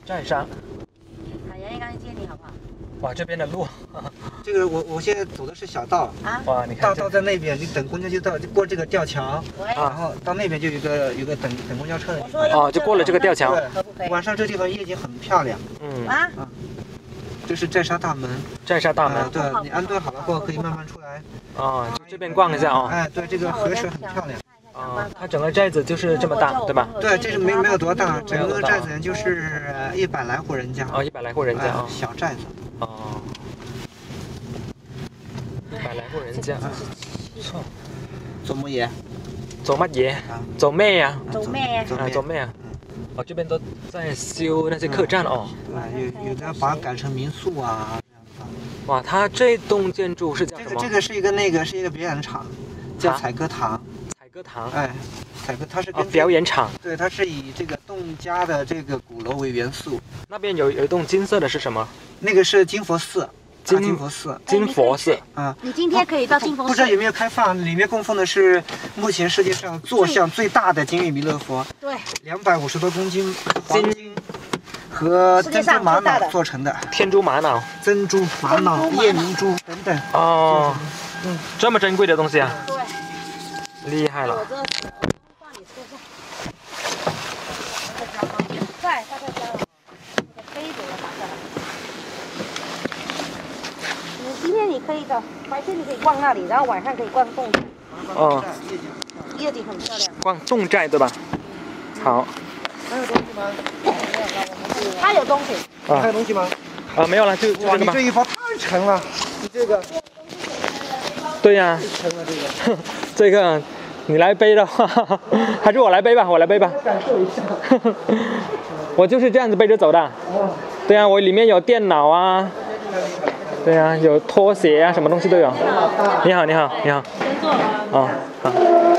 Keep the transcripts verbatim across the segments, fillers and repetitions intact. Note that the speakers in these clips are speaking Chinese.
寨沙。 好，杨毅刚才接你好不好？ 哇，这边的路， 这个我我现在走的是小道啊。 哇，你看大道在那边，你等公交就到，就过这个吊桥，然后到那边就有一个有个等等公交车的地方。 哦，就过了这个吊桥。 对，晚上这地方夜景很漂亮。 嗯啊啊，这是寨沙大门。 寨沙大门。 对，你安顿好了后可以慢慢出来。 哦，就这边逛一下哦。 哎，对，这个河水很漂亮。 啊，它整个寨子就是这么大，对吧？ 对，这是没没有多大，整个寨子就是一百来户人家。 哦，一百来户人家啊， 小寨子。 哦，一百来户人家。错。 做乜嘢？ 做乜嘢？做咩呀？ 做咩啊？做咩啊？哦，这边都在修那些客栈哦。 啊，有有的把它改成民宿啊。 哇，它这栋建筑是叫什么？ 这个这个是一个那个是一个表演场，叫采歌堂。 采歌堂， 哎，采歌它是跟表演场。 对，它是以这个侗家的这个鼓楼为元素。 那边有有一栋金色的是什么？ 那个是金佛寺。 金金佛寺。 金佛寺啊。 你今天可以到金佛寺。 不知道有没有开放？里面供奉的是目前世界上坐像最大的金玉弥勒佛。 对。 两百五十多公斤黄金和珍珠玛瑙做成的。 天珠玛瑙、 珍珠玛瑙、夜明珠等等。 哦。嗯，这么珍贵的东西啊。 对。 厉害了！ 放你车上。在，他在家了。杯子要拿下来。你今天你可以的，白天你可以逛那里，然后晚上可以逛侗寨。 哦。 夜景很漂亮。 逛侗寨对吧？好。 还有东西吗？ 他有东西。 还有东西吗？ 啊，没有了，就就这个吧。 你这一包太沉了，你这个。 对呀。 沉了这个。 这个。你来背的话，还是我来背吧，我来背吧。 感受一下。 我就是这样子背着走的。对啊，我里面有电脑啊，对啊，有拖鞋啊，什么东西都有。你好，你好，你好。 先坐。 哦，好。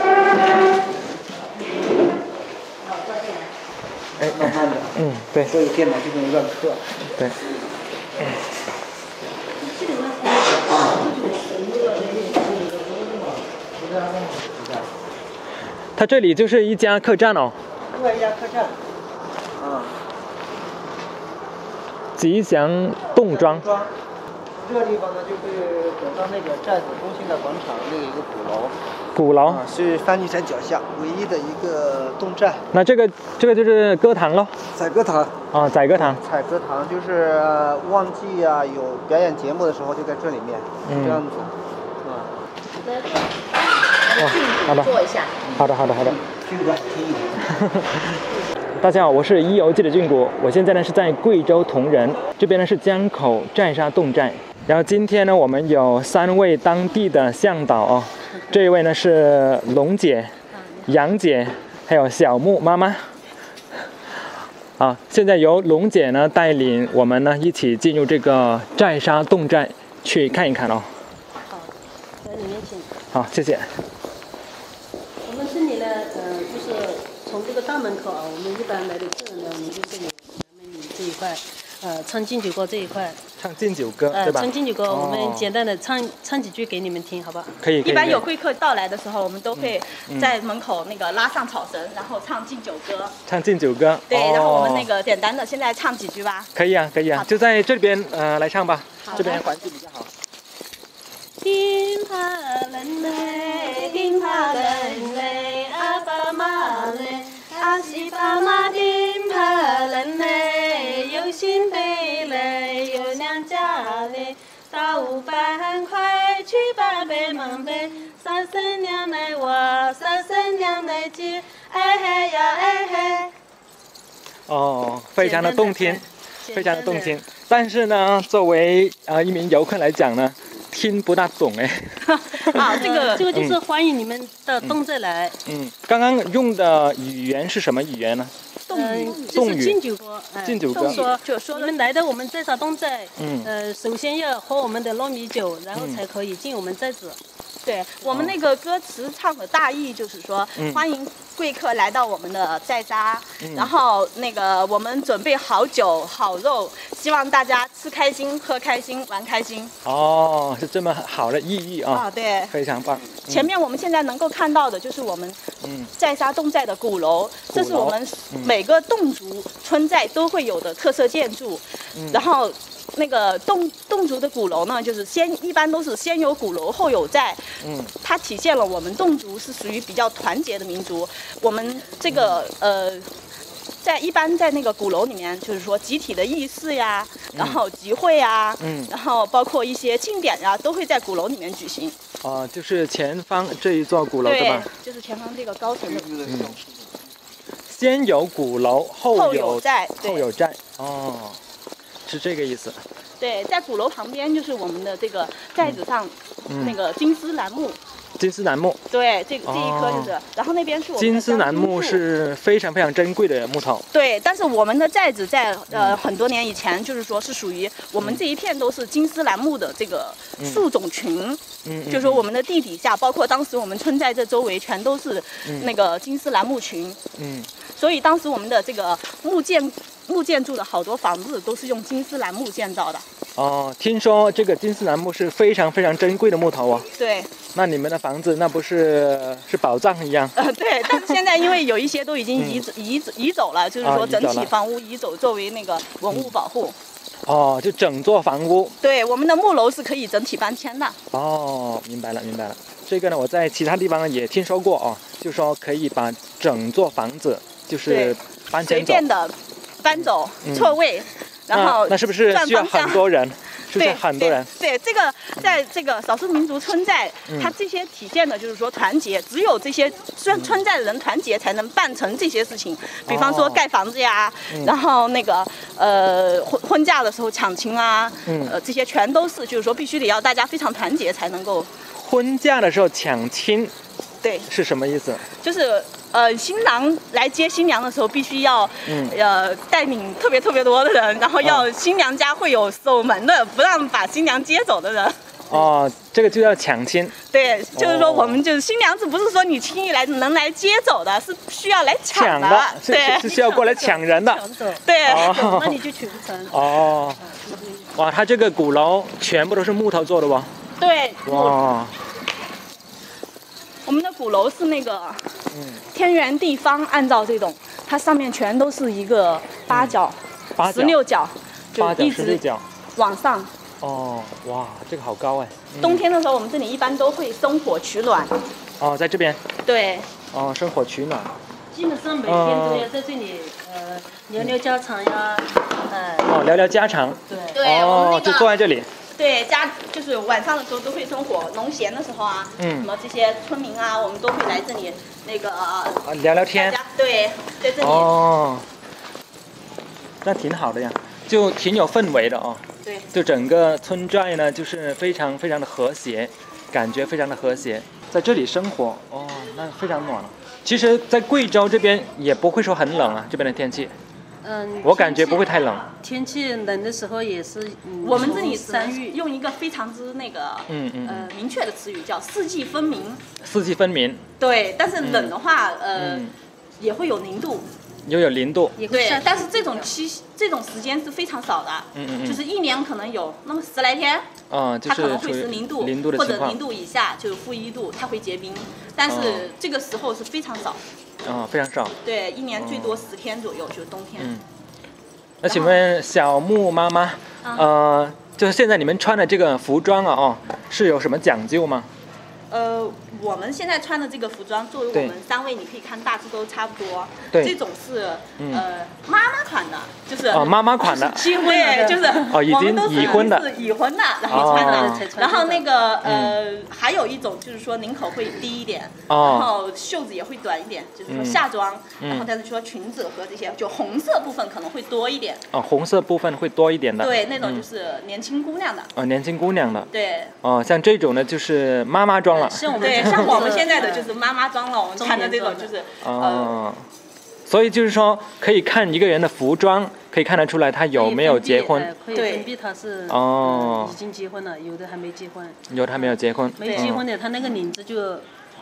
哎，慢慢的。嗯， 对。 所以电脑就不能乱刻。 对。它这里就是一家客栈哦。 对，一家客栈。啊。 吉祥侗庄。 这个地方呢，就是走到那个寨子中心的广场，那个一个鼓楼。 鼓楼。 啊，是翻历山脚下唯一的一个侗寨。 那这个这个就是歌堂喽。 采歌堂。 啊，采歌堂。 采歌堂就是旺季啊，有表演节目的时候就在这里面，嗯、这样子。啊。 哦，好的， 坐一下。 好的，好的，好的。 俊哥，听一点。 大家好，我是一游记的俊谷，我现在呢是在贵州铜仁，这边呢是江口寨沙侗寨。然后今天呢，我们有三位当地的向导哦，这一位呢是龙姐、杨姐，还有小木妈妈。好，现在由龙姐呢带领我们呢一起进入这个寨沙侗寨去看一看哦。 好，在里面请。 好，谢谢。 我们这里呢，呃，就是从这个大门口啊，我们一般来的客人呢，我们就这里南门里这一块，呃，唱敬酒歌这一块。 唱敬酒歌， 呃、 对吧？ 唱敬酒歌，我们简单的唱唱几句给你们听，好不好？ 可以。 一般有贵客到来的时候，我们都会在门口那个拉上草绳，然后唱敬酒歌。 唱敬酒歌。 对， 哦、 然后我们那个简单的，现在唱几句吧。 可以啊，可以啊，就在这边呃来唱吧，这边环境比较好。 丁帕人嘞，丁帕人嘞，阿爸妈嘞，阿西爸妈丁帕人嘞，有心背嘞，有娘家嘞，大午饭快去把背忙背，三婶娘来我，三婶娘来接，哎嘿呀哎嘿。 哦，非常的动听，非常的动听。但是呢，作为呃一名游客来讲呢。听不大懂哎， 啊，这个这个就是欢迎你们的侗寨来。 嗯，刚刚用的语言是什么语言呢？ 侗语，就是敬酒歌。 敬酒歌。 说就说你们来到我们寨沙侗寨，嗯，呃，首先要喝我们的糯米酒，然后才可以进我们寨子。 对我们那个歌词唱的大意就是说，欢迎贵客来到我们的寨扎， 嗯然后那个我们准备好酒好肉，希望大家吃开心、喝开心、玩开心。 哦，是这么好的意义啊、 啊，对。 非常棒。嗯、 前面我们现在能够看到的就是我们嗯寨沙侗寨的鼓楼， 鼓楼这是我们嗯每个侗族村寨都会有的特色建筑。 嗯、 然后那个侗侗族的鼓楼呢，就是先一般都是先有鼓楼后有寨， 嗯， 它体现了我们侗族是属于比较团结的民族。我们这个呃。在一般在那个鼓楼里面，就是说集体的仪式呀，然后集会呀， 嗯， 然后包括一些庆典呀，都会在鼓楼里面举行。 哦、就是前方这一座鼓楼对吧？ 就是前方这个高层的。 嗯。先有鼓楼，后有后有寨， 后有寨。哦，是这个意思。 对，在鼓楼旁边就是我们的这个寨子上、嗯、那个金丝楠木。 金丝楠木， 对，这个这一棵就是， 哦、 然后那边是我们的金丝楠木是非常非常珍贵的木头。 对，但是我们的寨子在呃、嗯、很多年以前，就是说是属于我们这一片都是金丝楠木的这个树种群，嗯，就是说我们的地底下，包括当时我们村寨这周围全都是那个金丝楠木群，嗯，所以当时我们的这个木建木建筑的好多房子都是用金丝楠木建造的。 哦，听说这个金丝楠木是非常非常珍贵的木头哦。 对。 那你们的房子那不是是宝藏一样？ 呃，对，但是现在因为有一些都已经移、嗯、移移走了，就是说整体房屋移走作为那个文物保护。 嗯、哦，就整座房屋。 对，我们的木楼是可以整体搬迁的。 哦，明白了，明白了。这个呢，我在其他地方也听说过哦，就说可以把整座房子就是搬迁走，随便的搬走，错位。嗯然后、 啊、那是不是需要很多人？是不是很多人？ 对，对这个在这个少数民族村寨，嗯、它这些体现的就是说团结，只有这些村村寨的人团结，才能办成这些事情。比方说盖房子呀，哦、然后那个呃婚婚嫁的时候抢亲啊，嗯、呃这些全都是就是说必须得要大家非常团结才能够。 婚嫁的时候抢亲， 对， 是什么意思？ 就是。呃，新郎来接新娘的时候，必须要，嗯、呃，带领特别特别多的人，然后要新娘家会有守门的，不让把新娘接走的人。 哦，这个就叫抢亲。 对，就是说我们就是新娘子，不是说你轻易来能来接走的，是需要来抢的。 抢的， 对， 是需要过来抢人的。 抢走。 对， 哦、那你就取不成。 哦，哇，它这个鼓楼全部都是木头做的吧？ 对。 哇。 我们的鼓楼是那个天圆地方，按照这种，它上面全都是一个八角、 嗯、 十六角，就一直往上。 哦，哇，这个好高哎！ 嗯、冬天的时候，我们这里一般都会生火取暖。 哦，在这边。 对。 哦，生火取暖。 基本上每天都要在这里，呃，聊聊家常呀， 呃。哦，聊聊家常。 对。 对， 哦， 我们那个就坐在这里。 对，家就是晚上的时候都会生火，农闲的时候啊，嗯，什么这些村民啊，我们都会来这里那个、啊、 聊聊天。 对，在这里。 哦，那挺好的呀，就挺有氛围的哦。 对。 就整个村寨呢，就是非常非常的和谐，感觉非常的和谐。在这里生活，哦，那非常暖了。其实，在贵州这边也不会说很冷啊，这边的天气。 嗯， 我感觉不会太冷。 天气冷的时候也是，嗯、 我们这里山域用一个非常之那个，嗯嗯，呃，明确的词语叫四季分明。 四季分明。 对，但是冷的话，嗯、呃、嗯，也会有零度。 又有零度。 对，但是这种期这种时间是非常少的，嗯嗯嗯，就是一年可能有那么十来天， 啊、嗯，就是它可能会是零度， 零度的或者零度以下，就是负一度，它会结冰，但是这个时候是非常少。 啊、哦，非常少。 对，一年最多十天左右，就是冬天。 嗯。那请问小木妈妈， 啊、 呃，就是现在你们穿的这个服装啊，哦，是有什么讲究吗？ 呃，我们现在穿的这个服装，作为我们三位，你可以看大致都差不多。 对。 这种是、嗯、呃妈妈款的，就是哦妈妈款的。 结婚的，就是哦已经已婚的。 是已婚的，然后穿的。 哦、 然后那个呃、嗯，还有一种就是说领口会低一点，哦、然后袖子也会短一点，就是说夏装。嗯、然后但是说裙子和这些，就红色部分可能会多一点。 哦，红色部分会多一点的。 对，那种就是年轻姑娘的。 哦，年轻姑娘的。 对。 哦，像这种呢，就是妈妈装了。 对，像我们现在的就是妈妈装了，我们穿的这种就是， 哦，所以就是说可以看一个人的服装，可以看得出来他有没有结婚。 可以分辨他是哦、 嗯、已经结婚了，有的还没结婚。 有的还没有结婚。 没结婚的，他那个领子就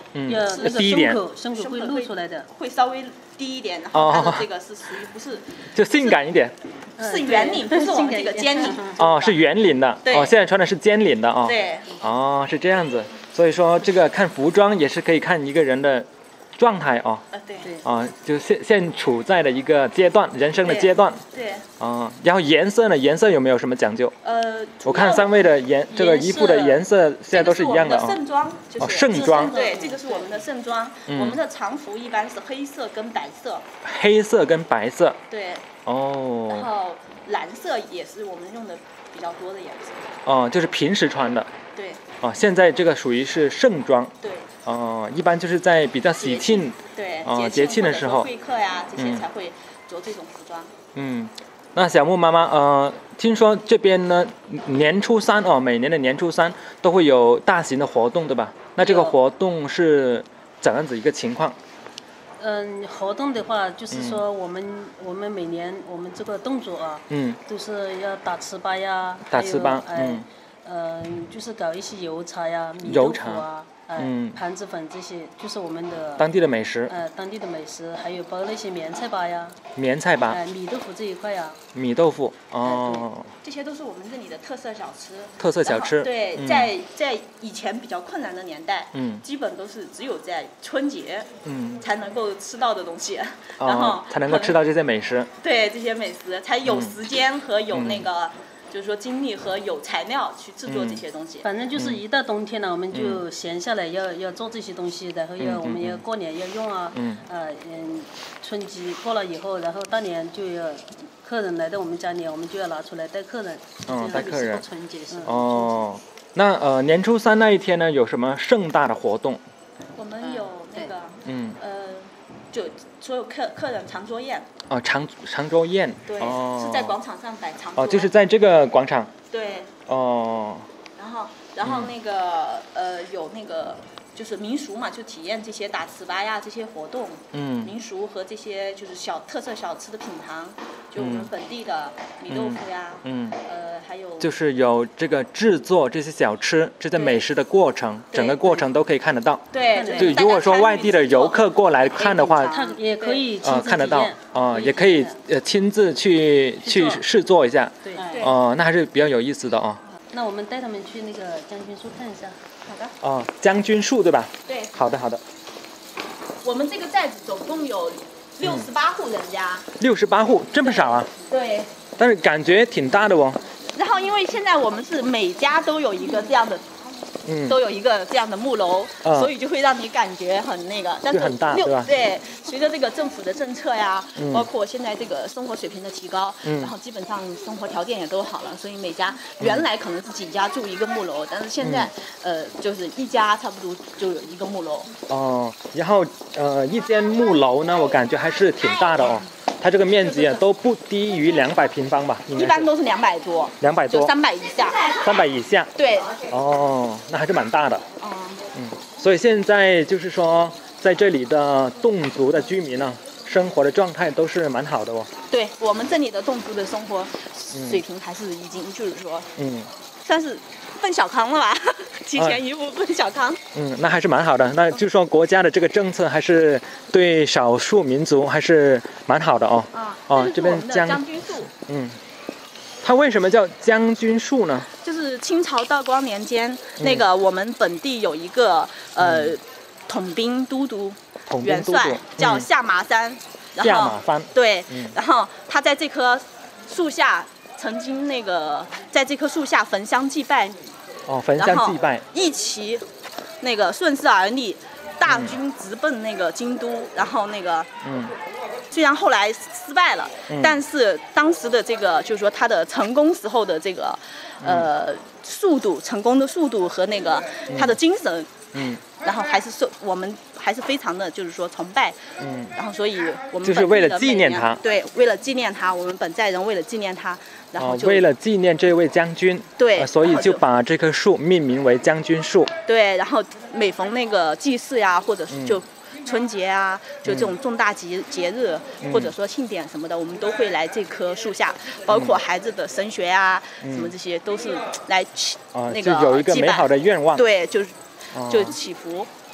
嗯， 要那个低一点胸口胸口会露出来的， 会稍微低一点，然后它的这个是属于不是就性感一点。 是圆领，不是我们这个尖领。 哦，是圆领的。 对哦，现在穿的是尖领的哦。 对。 哦，是这样子。所以说这个看服装也是可以看一个人的状态哦。 呃，对。 啊、哦，就现现处在的一个阶段，人生的阶段。 对。 啊、哦，然后颜色呢？颜色有没有什么讲究？ 呃， 我看三位的颜这个衣服的颜色现在都是一样的哦。 盛装就是哦，盛装。 对，这个是我们的盛装。 嗯、 我们的常服一般是黑色跟白色。 黑色跟白色。 对。 哦。 然后蓝色也是我们用的比较多的颜色。 哦，就是平时穿的。 对。 哦，现在这个属于是盛装。 对。 哦，一般就是在比较喜庆， 对， 哦，节庆的时候， 会客呀这些才会着这种服装。 嗯，那小木妈妈，呃，听说这边呢，年初三哦，每年的年初三都会有大型的活动，对吧？那这个活动是怎样子一个情况？ 嗯，活动的话，就是说我们、嗯、我们每年我们这个动作啊， 嗯， 都是要打糍粑呀， 打糍粑， 嗯，嗯、呃，就是搞一些油茶呀、米豆腐啊。嗯，盘子粉这些就是我们的当地的美食。 呃，当地的美食，还有包那些棉菜粑呀。 棉菜粑。 呃，米豆腐这一块呀。 米豆腐，哦。 这些都是我们这里的特色小吃。 特色小吃。 对， 嗯、 在在以前比较困难的年代， 嗯， 基本都是只有在春节， 嗯， 才能够吃到的东西， 哦、 然后才能够吃到这些美食。 对，这些美食才有时间和有那个。嗯就是说精力和有材料去制作这些东西。 嗯、反正就是一到冬天了，嗯、我们就闲下来要要做这些东西，然后要、嗯、我们要过年要用啊， 嗯呃嗯，春节过了以后，然后大年就要客人来到我们家里，我们就要拿出来带客人。 嗯，带客人。 春节是。 哦，那呃年初三那一天呢，有什么盛大的活动？ 我们有那个， 嗯， 呃，就所有客客人长桌宴。 哦，长长桌宴。 对、 哦， 是在广场上摆长桌。 哦，就是在这个广场。 对。 哦。 然后，然后那个、嗯、呃，有那个就是民俗嘛，就体验这些打糍粑呀这些活动。嗯。民俗和这些就是小特色小吃的品尝，就我们本地的米豆腐呀，嗯，呃，还有。就是有这个制作这些小吃、这些美食的过程，整个过程都可以看得到。 对对。 就如果说外地的游客过来看的话， 他也可以呃看得到，啊、呃，也可以呃亲自去去试做一下。 对。 哦、呃，那还是比较有意思的哦。 那我们带他们去那个将军树看一下。 好的。 哦，将军树对吧？ 对。 好的好的。 我们这个寨子总共有六十八户人家。 六十八户，这么少啊？ 对。 但是感觉挺大的哦。 然后因为现在我们是每家都有一个这样的。嗯、都有一个这样的木楼、嗯，所以就会让你感觉很那个，但是很大，对吧？ 对，随着这个政府的政策呀，嗯、包括现在这个生活水平的提高，嗯、然后基本上生活条件也都好了，所以每家原来可能是几家住一个木楼，但是现在、嗯、呃就是一家差不多就有一个木楼。 哦，然后呃一间木楼呢，我感觉还是挺大的哦。它这个面积啊都不低于两百平方吧？ 一般都是两百多。 两百多。 三百以下。 三百以下。 对。 哦，那还是蛮大的。 嗯。 嗯，所以现在就是说，在这里的侗族的居民呢，生活的状态都是蛮好的哦。 对我们这里的侗族的生活水平还是已经就是说， 嗯， 算是奔小康了吧，提前一步奔小康。 嗯，那还是蛮好的。那就是说国家的这个政策还是对少数民族还是蛮好的哦。 啊。 哦，这边将将军树。 嗯。它为什么叫将军树呢？ 就是清朝道光年间，嗯、那个我们本地有一个呃、嗯、统兵都督元帅叫夏麻山， 嗯、夏麻山对、嗯，然后他在这棵树下曾经那个在这棵树下焚香祭拜， 哦，焚香祭拜， 一齐那个顺势而立，大军直奔那个京都，嗯、然后那个嗯。虽然后来失败了、嗯，但是当时的这个就是说他的成功时候的这个，呃，速度，成功的速度和那个他的精神， 嗯， 然后还是受我们还是非常的就是说崇拜， 嗯， 然后所以我们就是为了纪念他， 对，为了纪念他，我们本寨人为了纪念他，然后就、 哦、为了纪念这位将军， 对、 呃，所以就把这棵树命名为将军树， 对，然后每逢那个祭祀呀，或者是就。嗯春节啊，就这种重大节节日、嗯，或者说庆典什么的，我们都会来这棵树下，包括孩子的升学啊，嗯、什么这些都是来祈、 啊、 那个就有一个美好的愿望， 对，就是就祈福。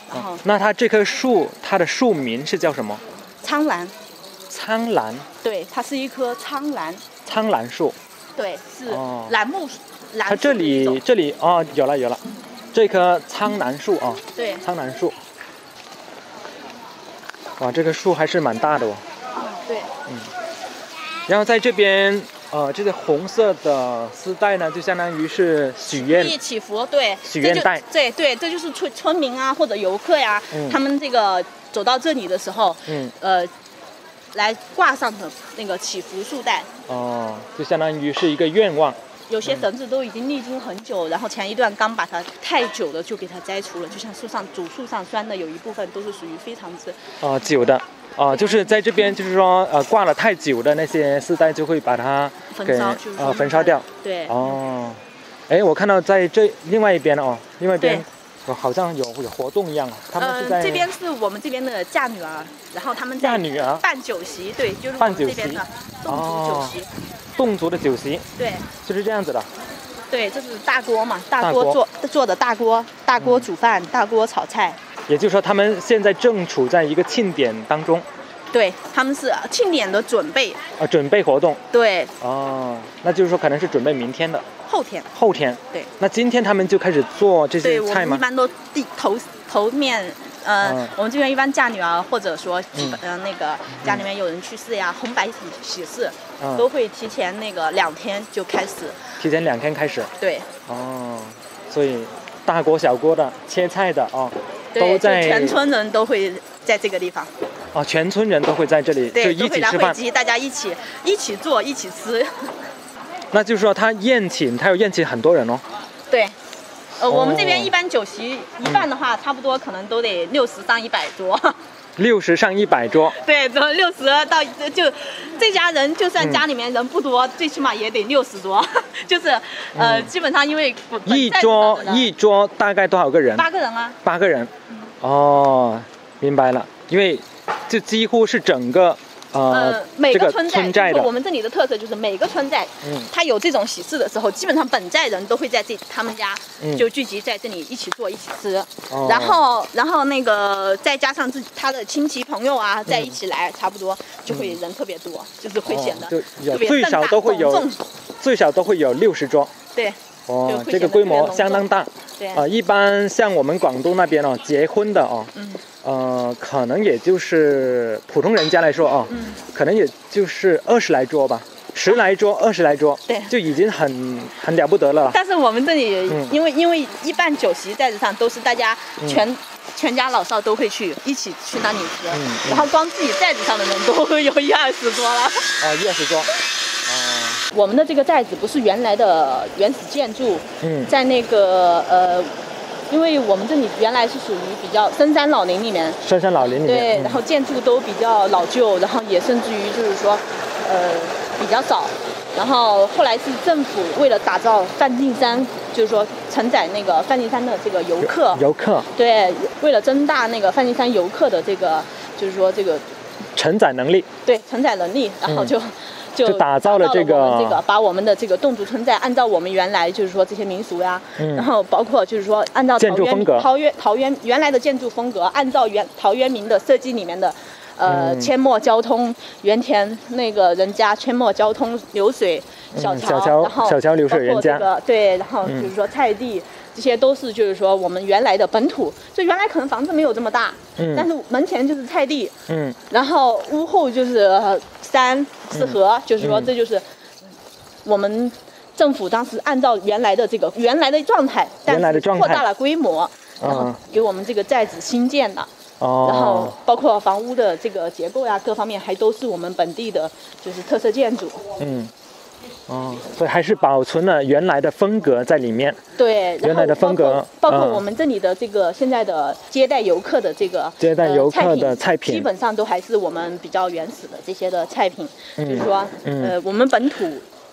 然后、 哦、那它这棵树，它的树名是叫什么？ 苍兰。 苍兰。 对，它是一棵苍兰。 苍兰树。 对，是哦兰木。兰它这里这里哦，有了有了，这棵苍兰树啊。 对。 苍兰树。哇，这棵树还是蛮大的哦。 嗯，对。 嗯。然后在这边。呃，这个红色的丝带呢，就相当于是许愿祈福，对， 许愿带， 对对，这就是村村民啊或者游客呀、啊嗯，他们这个走到这里的时候，嗯，呃，来挂上的那个祈福束带。 哦，就相当于是一个愿望。 有些绳子都已经历经很久，嗯、然后前一段刚把它太久了就给它摘除了，就像树上主树上拴的有一部分都是属于非常之啊、呃、久的。啊、呃，就是在这边，就是说，呃，挂了太久的那些丝带，就会把它给呃焚烧掉。 对。 哦，哎，我看到在这另外一边哦，另外一边，哦，好像有有活动一样啊。他们是在、 呃、这边是我们这边的嫁女儿，然后他们在嫁女儿办酒席，对，就是办酒席， 这边的侗族酒席。 侗族的酒席。 对。 就是这样子的。 对，这是大锅嘛，大锅做做的大锅，大锅煮饭，嗯、大锅炒菜。 也就是说，他们现在正处在一个庆典当中。 对，他们是庆典的准备。 啊，准备活动。 对。 哦，那就是说可能是准备明天的。 后天。 后天。 对。 那今天他们就开始做这些菜吗？ 对，我们一般都第头头面，呃、嗯，我们这边一般嫁女儿或者说基本呃、嗯、那个家里面有人去世呀，嗯、红白喜喜事，嗯，都会提前那个两天就开始。 提前两天开始。 对。 哦，所以大锅小锅的切菜的哦， 都在全村人都会在这个地方。 哦，全村人都会在这里，就一起吃饭， 大家一起一起做，一起吃。 那就是说，他宴请，他有宴请很多人哦。 对，呃，哦、我们这边一般酒席一半的话，嗯、差不多可能都得六十上一百桌。 六十上一百桌。 对，从六十到就这家人，就算家里面人不多，嗯、最起码也得六十桌。就是呃、嗯，基本上因为一桌一桌大概多少个人？ 八个人啊。 八个人。嗯、哦，明白了，因为。就几乎是整个呃， 呃每个村寨， 村寨的我们这里的特色就是每个村寨，嗯，它有这种喜事的时候，基本上本寨人都会在这他们家就聚集在这里一起做一起吃，嗯、然后然后那个再加上自己他的亲戚朋友啊，在一起来，嗯、差不多就会人特别多，嗯、就是会显得特别最少都会有最少都会有六十桌。 对。 哦，这个规模相当大。 对。 啊、呃，一般像我们广东那边哦，结婚的哦，嗯。呃，可能也就是普通人家来说啊，嗯，可能也就是二十来桌吧，十来桌、二十来桌， 对， 就已经很很了不得了。 但是我们这里，嗯、因为因为一般酒席在这上都是大家全、嗯、全家老少都会去一起去那里吃，嗯嗯、然后光自己寨子上的人都会有一二十桌了。 啊，一二十桌。啊， 我们的这个寨子不是原来的原始建筑， 嗯， 在那个呃。因为我们这里原来是属于比较深山老林里面， 深山老林里面， 对，然后建筑都比较老旧，然后也甚至于就是说，呃，比较早。然后后来是政府为了打造梵净山，就是说承载那个梵净山的这个游客， 游客， 对，为了增大那个梵净山游客的这个，就是说这个承载能力， 对，承载能力，然后就。嗯就打造了这个， 这个把我们的这个侗族村寨按照我们原来就是说这些民俗呀，嗯、然后包括就是说按照建筑风格， 陶渊陶渊原来的建筑风格，按照原陶渊明的设计里面的，呃， 嗯、 阡陌交通，原田那个人家阡陌交通流水小桥， 嗯、小桥然后小桥流水人家， 这个对，然后就是说菜地。嗯这些都是就是说我们原来的本土，就原来可能房子没有这么大，嗯，但是门前就是菜地， 嗯， 然后屋后就是山是河，嗯、就是说这就是我们政府当时按照原来的这个原来的状态， 原来的状态扩大了规模，然后给我们这个寨子新建的， 哦， 然后包括房屋的这个结构呀，各方面还都是我们本地的，就是特色建筑， 嗯。哦，所以还是保存了原来的风格在里面。 对， 原来的风格， 包括, 包括我们这里的这个现在的接待游客的这个接待游客的菜品， 基本上都还是我们比较原始的这些的菜品，嗯、就是说，嗯、呃，我们本土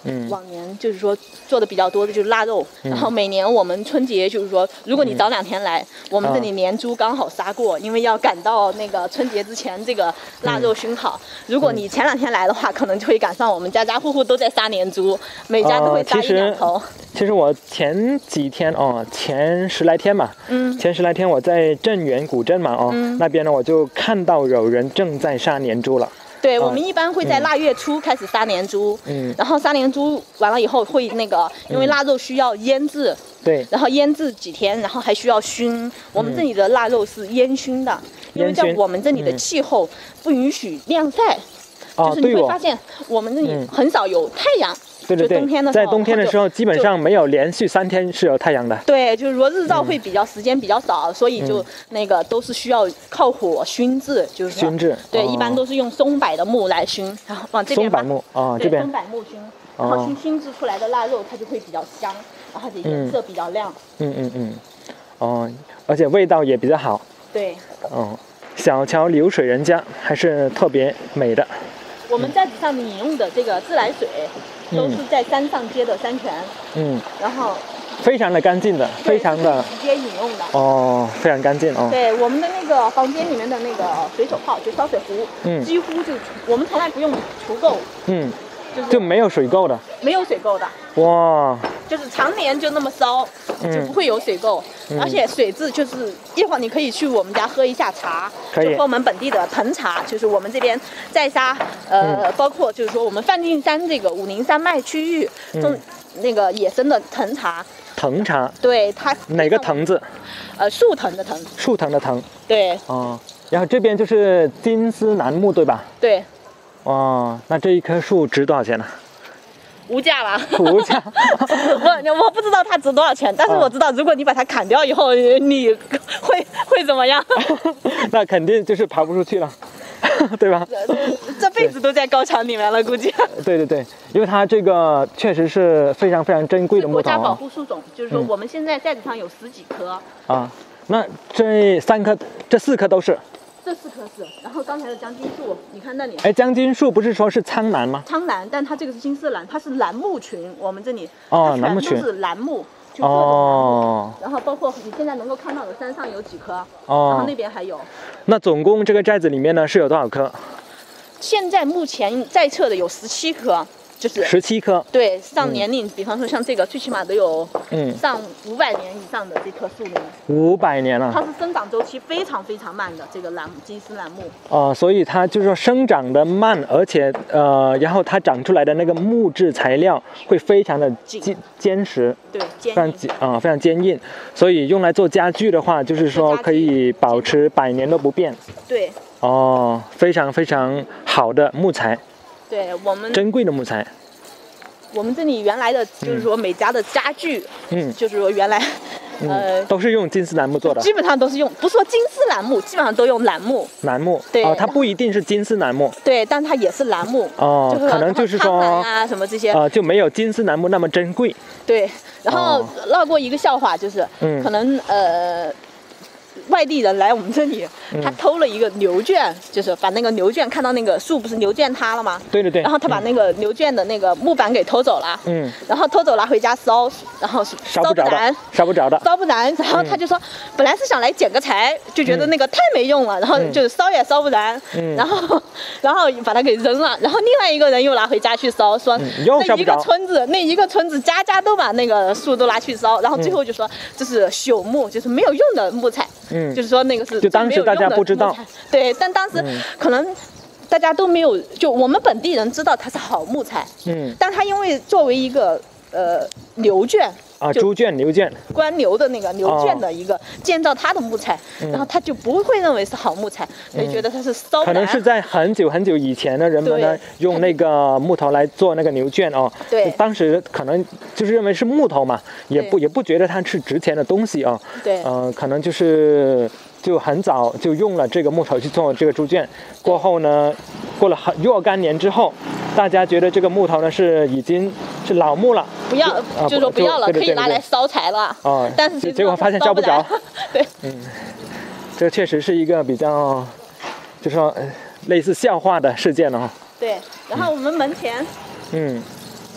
嗯， 往年就是说做的比较多的就是腊肉， 嗯、 然后每年我们春节就是说，如果你早两天来，嗯、我们这里年猪刚好杀过，因为要赶到那个春节之前这个腊肉熏好。嗯、如果你前两天来的话，可能就会赶上我们家家户户都在杀年猪，每家都会杀一两头。 呃、其, 其实我前几天哦，前十来天嘛， 嗯， 前十来天我在镇远古镇嘛，哦， 嗯、 那边呢我就看到有人正在杀年猪了。 对，我们一般会在腊月初开始杀年猪， 嗯， 然后杀年猪完了以后会那个，因为腊肉需要腌制， 对、嗯， 然后腌制几天，然后还需要熏。我们这里的腊肉是烟熏的，嗯、因为在我们这里的气候不允许晾晒， 嗯、 就是你会发现我们这里很少有太阳。 对对对， 冬天的在冬天的时候，基本上没有连续三天是有太阳的。 对，就是说日照会比较、嗯、时间比较少，所以就那个都是需要靠火熏制，就是熏制。 对、 哦， 一般都是用松柏的木来熏，然后往这边。 松柏木啊，这边。 松柏木熏，然后熏熏制出来的腊肉它就会比较香，然后它的颜色比较亮。 嗯嗯嗯，哦，而且味道也比较好。 对。 哦，小桥流水人家还是特别美的。 我们寨子上饮用的这个自来水。都是在山上接的山泉， 嗯， 然后非常的干净的，非常的直接饮用的哦，非常干净哦。 对，我们的那个房间里面的那个水手泡，就烧水壶， 嗯，几乎就我们从来不用除垢， 嗯， 就是就没有水垢的， 没有水垢的， 哇， 就是常年就那么烧， 嗯、 就不会有水垢，嗯、而且水质就是一会儿你可以去我们家喝一下茶， 可以， 就喝我们本地的藤茶，就是我们这边寨沙，呃，嗯、包括就是说我们梵净山这个武陵山脉区域种、嗯、那个野生的藤茶。 藤茶， 对它哪个藤字？ 呃，树藤的藤。 树藤的藤。 对。 哦，然后这边就是金丝楠木，对吧？ 对。 哦，那这一棵树值多少钱呢？ 无价吧？ 无价。 我我不知道它值多少钱，但是我知道，如果你把它砍掉以后，你会会怎么样？ 那肯定就是爬不出去了。对吧？ 这辈子都在高墙里面了，估计。 对对对，因为它这个确实是非常非常珍贵的木头、啊。 国家保护树种，就是说我们现在寨子上有十几棵。 嗯、啊，那这三棵、这四棵都是。 这四棵是，然后刚才的将军树，你看那里。 哎，将军树不是说是苍兰吗？ 苍兰，但它这个是金丝兰，它是兰木群。我们这里哦，兰木群是兰木。 哦， 然后包括你现在能够看到的山上有几棵， 哦， 然后那边还有。 那总共这个寨子里面呢是有多少棵？ 现在目前在册的有十七棵，就是十七棵。 对，上年龄，嗯、比方说像这个，最起码都有嗯上五百年以上的这棵树龄。 五百年了。 它是生长周期非常非常慢的这个兰金丝兰木。 哦、呃，所以它就是说生长的慢，而且呃，然后它长出来的那个木质材料会非常的坚坚实。 对，坚硬。非常啊、呃，非常坚硬，所以用来做家具的话，就是说可以保持百年都不变。 对。 哦，非常非常好的木材。 对我们。 珍贵的木材。 我们这里原来的就是说每家的家具， 嗯， 就是说原来， 嗯、 呃， 都是用金丝楠木做的。 基本上都是用，不是说金丝楠木，基本上都用楠木。 楠木。 对。 哦，它不一定是金丝楠木。 对，但它也是楠木。 哦，可能就是说啊什么这些。 呃，就没有金丝楠木那么珍贵。 对，然后闹过一个笑话，就是， 嗯， 可能呃。外地人来我们这里，他偷了一个牛圈，就是把那个牛圈看到那个树不是牛圈塌了吗？ 对对对。 然后他把那个牛圈的那个木板给偷走了。 嗯。 然后偷走拿回家烧，然后烧不燃，烧不着的。 烧不燃，然后他就说，本来是想来捡个柴，就觉得那个太没用了，然后就烧也烧不燃， 嗯。 然后，然后把它给扔了。然后另外一个人又拿回家去烧，说那一个村子那一个村子家家都把那个树都拿去烧，然后最后就说这是朽木，就是没有用的木材。嗯。就是说那个是就当时大家不知道， 对，但当时可能大家都没有，就我们本地人知道它是好木材， 嗯， 但它因为作为一个呃牛圈啊，猪圈牛圈， 关牛的那个牛圈的一个建造它的木材，然后他就不会认为是好木材，所以觉得它是烧不燃。 可能是在很久很久以前的人们呢，用那个木头来做那个牛圈哦， 对， 当时可能就是认为是木头嘛，也不也不觉得它是值钱的东西啊， 对， 呃，可能就是就很早就用了这个木头去做这个猪圈，过后呢，过了很若干年之后，大家觉得这个木头呢是已经是老木了， 不要，呃、就说不要了， 对对对对对， 可以拿来烧柴了。啊、 哦， 但是结果发现烧不着。 对， 嗯，这确实是一个比较，就是说类似笑话的事件哦。 对，然后我们门前， 嗯，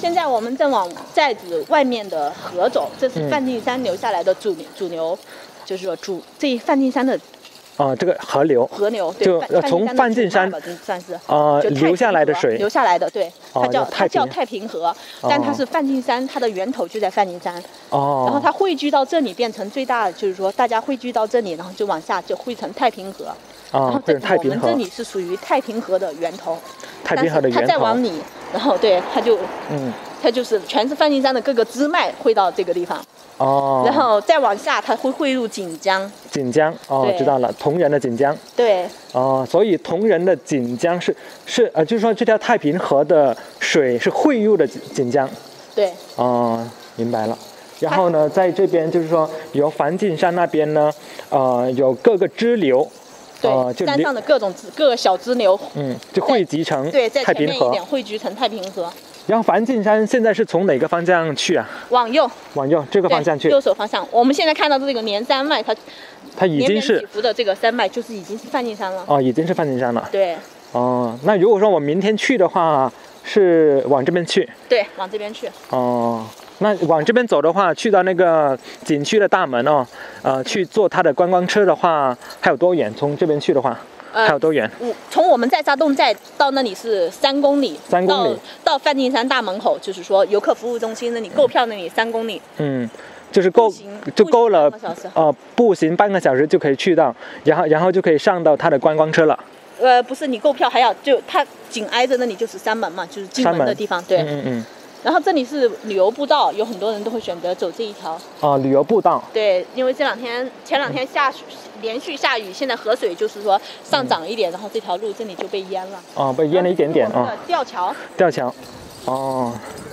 现在我们正往寨子外面的河走，这是嗯梵净山留下来的主主流，就是说主这梵净山的啊、这个河流河流，对， 就呃从梵梵净山吧，算是啊、 就太平流下来的水河流下来的，对， 哦它叫叫太平它叫太平河，但它是梵净山，它的源头就在梵净山， 哦， 然后它汇聚到这里，变成最大的，就是说大家汇聚到这里，然后就往下就汇成太平河，然啊后，这这是太平河我们这，里是属于太平河的源头， 太平河的但是它源头， 再往里，然后对它就嗯， 它就是全是梵净山的各个支脉汇到这个地方， 哦， 然后再往下它会汇入锦江， 锦江，哦， 对知道了，铜仁的锦江， 对哦，所以铜仁的锦江是是呃，就是说这条太平河的水是汇入的锦锦江， 对哦，明白了。然后呢，在这边就是说，由梵净山那边呢，呃，有各个支流，呃， 对，山就流上的各种支各个小支流， 嗯，就汇集成对，在太平河。 前面一点汇聚成太平河， 然后梵净山现在是从哪个方向去啊？ 往右往右这个对方向去， 右手方向。我们现在看到的这个连山脉，它它已连绵起经是伏的这个山脉，就是已经是梵净山了。 哦，已经是梵净山了。 对哦，那如果说我明天去的话，是往这边去。 对，往这边去。 哦，那往这边走的话，去到那个景区的大门哦，呃，去坐它的观光车的话，还有多远？从这边去的话， 呃还有多远？ 五从我们在沙洞寨到那里是三公里， 三公里到到梵净山大门口，就是说游客服务中心那里购票那里三公里， 嗯，就是够步行就够了步行半个小时呃，步行半个小时就可以去到，然后然后就可以上到它的观光车了。 呃，不是你购票还要就它紧挨着那里就是山门嘛，就是进山门门的地方，对。 嗯嗯嗯。 然后这里是旅游步道，有很多人都会选择走这一条。 哦，旅游步道。 对，因为这两天前两天下连续下雨，现在河水就是说上涨一点，然后这条路这里就被淹了。 哦，被淹了一点点哦。 吊桥。 吊桥。哦。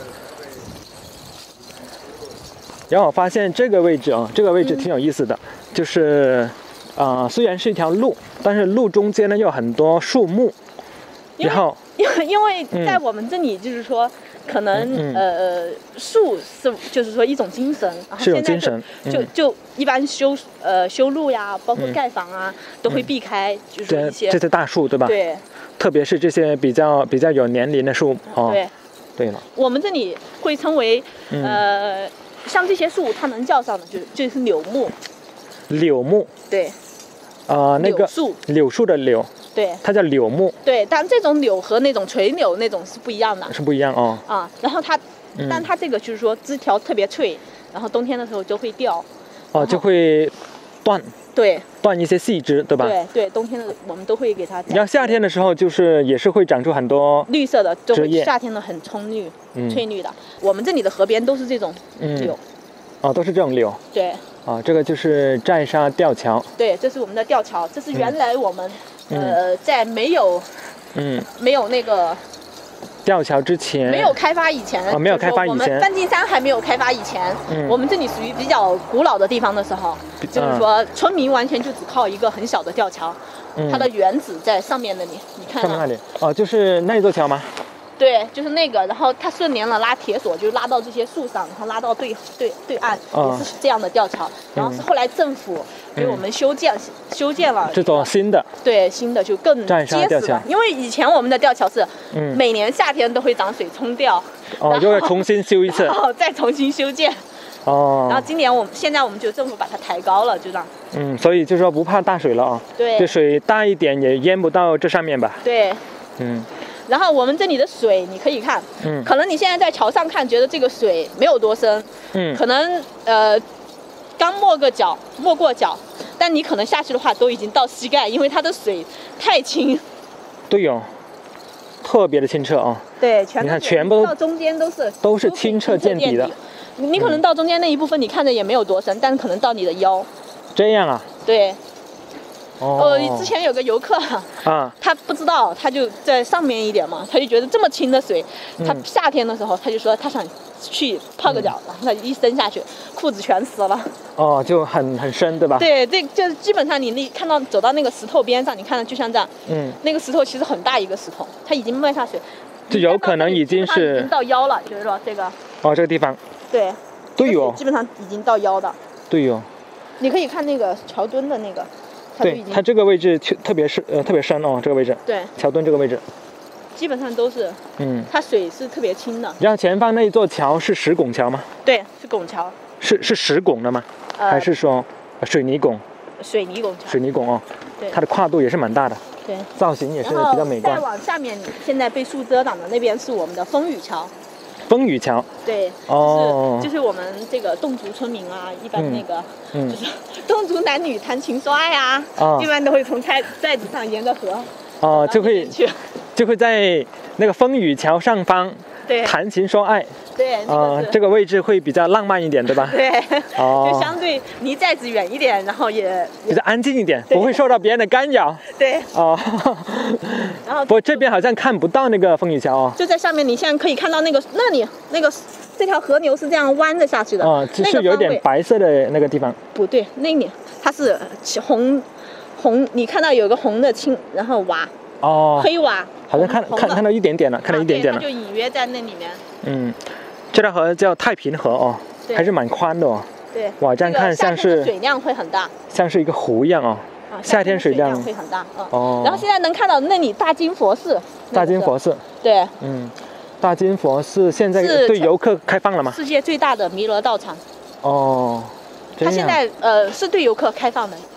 然后我发现这个位置啊，这个位置挺有意思的，就是啊、呃，虽然是一条路，但是路中间呢又有很多树木，然后因为因为在我们这里就是说。嗯可能、嗯、呃树是就是说一种精神，然后是种精神， 就、嗯、就就一般修呃修路呀，包括盖房啊，嗯、都会避开，就是一些这些大树，对吧？ 对， 特别是这些比较比较有年龄的树哦。 对， 对了， 我们这里会称为、嗯、呃像这些树，它能叫上的就就是柳木。 柳木。 对。 啊、呃，那个柳树， 柳树的柳。 对， 它叫柳木。 对，但这种柳和那种垂柳那种是不一样的。 是不一样哦。 啊，然后它，嗯、但它这个就是说枝条特别脆，然后冬天的时候就会掉。 哦，就会断。 对。 断一些细枝，对吧？ 对对，冬天的我们都会给它。 然后夏天的时候，就是也是会长出很多绿色的，就枝叶。 夏天的很葱绿、 嗯、 翠绿的。我们这里的河边都是这种柳。 嗯、哦，都是这种柳。 对。 啊，这个就是寨沙吊桥。 对，这是我们的吊桥，这是原来我们、嗯、呃在没有嗯没有那个吊桥之前， 没有开发以前， 啊、哦，没有开发以前， 我们梵净山还没有开发以前， 嗯、 我们这里属于比较古老的地方的时候，嗯、就是说村民完全就只靠一个很小的吊桥，嗯、它的原址在上面那里，你看、啊、 上面那里哦，就是那座桥吗？ 对，就是那个，然后它顺连了拉铁索，就拉到这些树上，然后拉到对对对岸， 哦、 也是这样的吊桥。然后是后来政府给我们修建、嗯、修建了这种新的， 对新的就更结实了。因为以前我们的吊桥是每年夏天都会涨水冲掉， 哦，就会重新修一次， 然后再重新修建。 哦。 然后今年我们现在我们就政府把它抬高了，就这样。 嗯，所以就说不怕大水了啊。 对。 这水大一点也淹不到这上面吧？ 对。 嗯。 然后我们这里的水，你可以看， 嗯， 可能你现在在桥上看，觉得这个水没有多深， 嗯， 可能呃刚没个脚，没过脚，但你可能下去的话都已经到膝盖，因为它的水太清。 对哦，特别的清澈啊。 对，全你看全部到中间都是都是清澈见底的。 你可能到中间那一部分，你看着也没有多深，但是可能到你的腰。 这样啊？ 对。 哦， 呃，之前有个游客啊， 他不知道，他就在上面一点嘛，他就觉得这么清的水， 嗯、 他夏天的时候他就说他想去泡个脚，嗯、然后他一伸下去，裤子全湿了。 哦，就很很深，对吧？ 对，这就基本上你那看到走到那个石头边上，你看到就像这样， 嗯， 那个石头其实很大一个石头，它已经没下水， 就有可能已经是已经到腰了，就是说这个。 哦，这个地方。 对。 对哦。 基本上已经到腰的。 对哦。 你可以看那个桥墩的那个。 对，它这个位置特别是呃特别深哦，这个位置。 对。 桥墩这个位置。 基本上都是， 嗯， 它水是特别清的。 然后前方那一座桥是石拱桥吗？ 对，是拱桥， 是是石拱的吗？ 呃还是说水泥拱？ 水泥拱桥。 水泥拱哦， 对它的跨度也是蛮大的， 对， 造型也是然后再比较美观。 往下面，现在被树遮挡的那边是我们的风雨桥。 风雨桥， 对， 哦就是就是我们这个侗族村民啊，一般那个、 嗯就是侗族男女谈情说爱啊， 啊一般都会从寨寨子上沿着河哦，就会去， 就会在那个风雨桥上方对谈情说爱， 对，那啊、 个是、 这个位置会比较浪漫一点，对吧？ 对， 哦就相对离寨子远一点，然后也比较安静一点， 对不会受到别人的干扰。 对， 哦， 然后不过这边好像看不到那个风雨桥哦。 就在上面，你现在可以看到那个那里那个这条河流是这样弯着下去的， 哦，就那是有点个方位白色的那个地方。 不对，那里它是红红，你看到有个红的青，然后瓦哦， 黑瓦， 好像看红的看看到一点点了，看到一点点了啊对它。就隐约在那里面。 嗯，这条河叫太平河哦， 对还是蛮宽的哦， 对， 哇这样看像是这个夏天的水量会很大。 像是一个湖一样哦。 啊， 夏天水水量会很大，嗯。 哦然后现在能看到那里大金佛寺， 大金佛寺， 对， 嗯，大金佛寺现在是对游客开放了吗？ 世界最大的弥勒道场， 哦，这样它现在呃是对游客开放的。